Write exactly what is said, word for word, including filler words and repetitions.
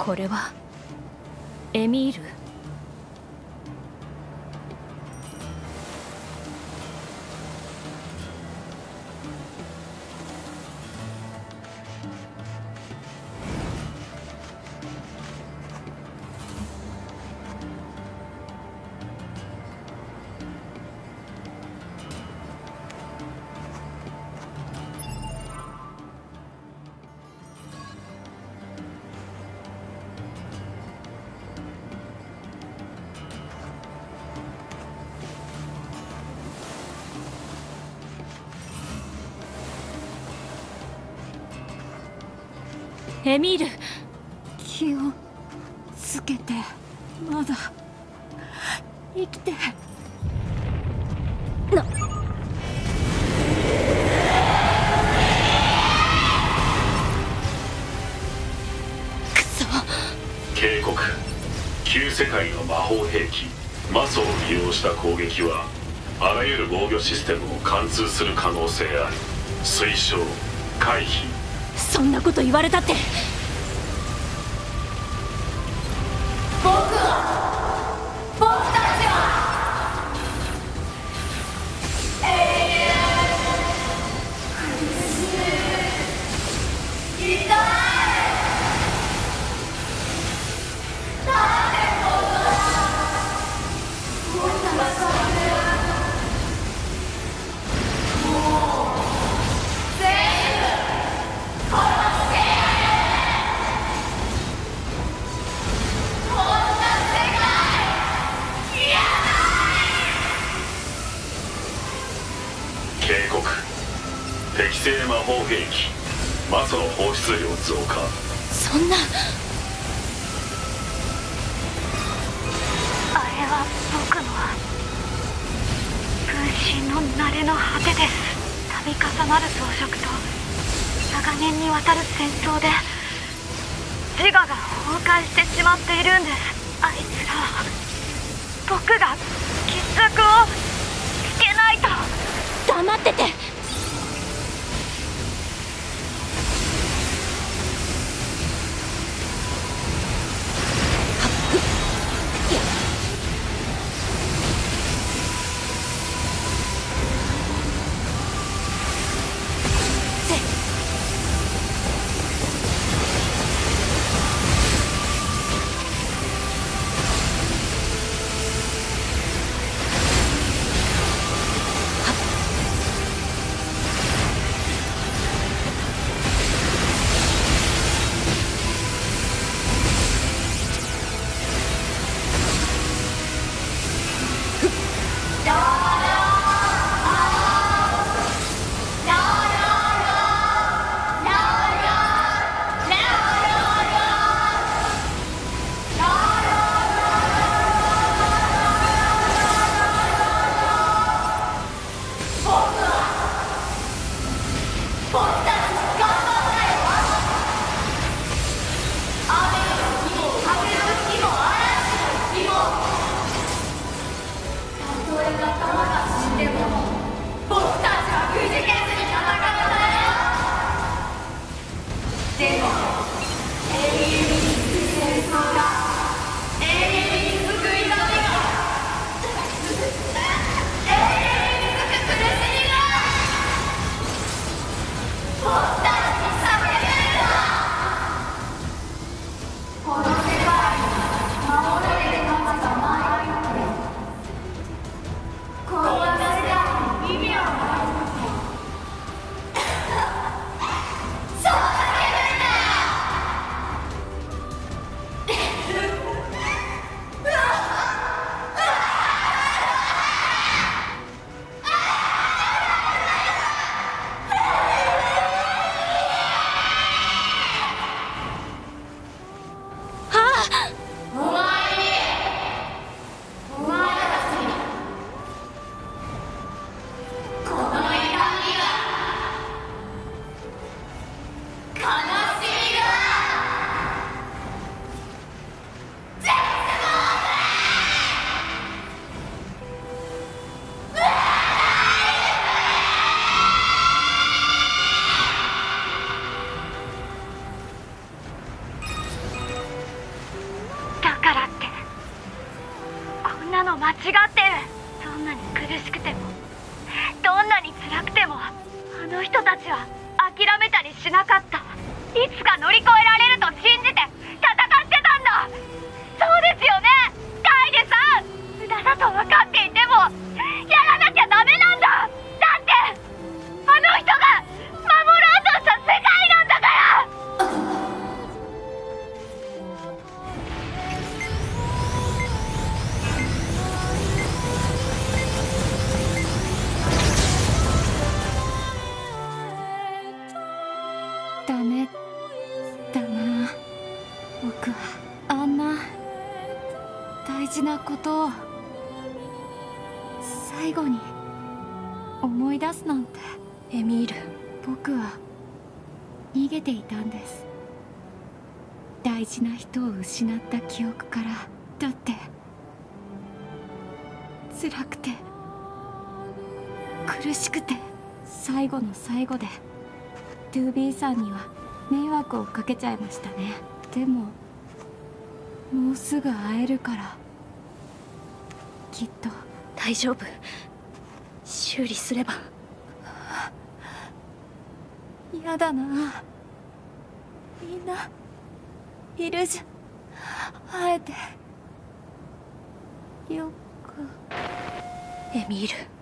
これはエミール。エミール、 気をつけて。まだ生きて。なくそ。 警告。旧世界の魔法兵器魔素を利用した攻撃はあらゆる防御システムを貫通する可能性ある。推奨回避。 そんなこと言われたって。 僕は僕たちは永遠苦しい痛い。なんでこんな僕たちはもう全部殺してやる。こんな世界嫌だ。 警告。適正魔法兵器魔素の放出量増加。 そんな。 あれは僕の分身の慣れの果てです。度重なる装飾と長年にわたる戦争で自我が崩壊してしまっているんです。あいつらは僕が決着をつけないと。 黙ってて。 僕たちは諦めたりしなかった。いつか乗り越えられると信じて戦ってたんだ。そうですよね、カイデさん。無駄だと分かっていてもやらなきゃダメなんだ。だってあの人が守ろうとした世界なんだから。 ダメだな。僕はあんな大事なことを最後に思い出すなんて。エミール、僕は逃げていたんです。大事な人を失った記憶から。だって辛くて苦しくて、最後の最後でトゥービーさんには迷惑をかけちゃいましたね。でももうすぐ会えるから、きっと大丈夫。修理すれば。嫌だな、みんないるじゃん。会えてよく。エミール。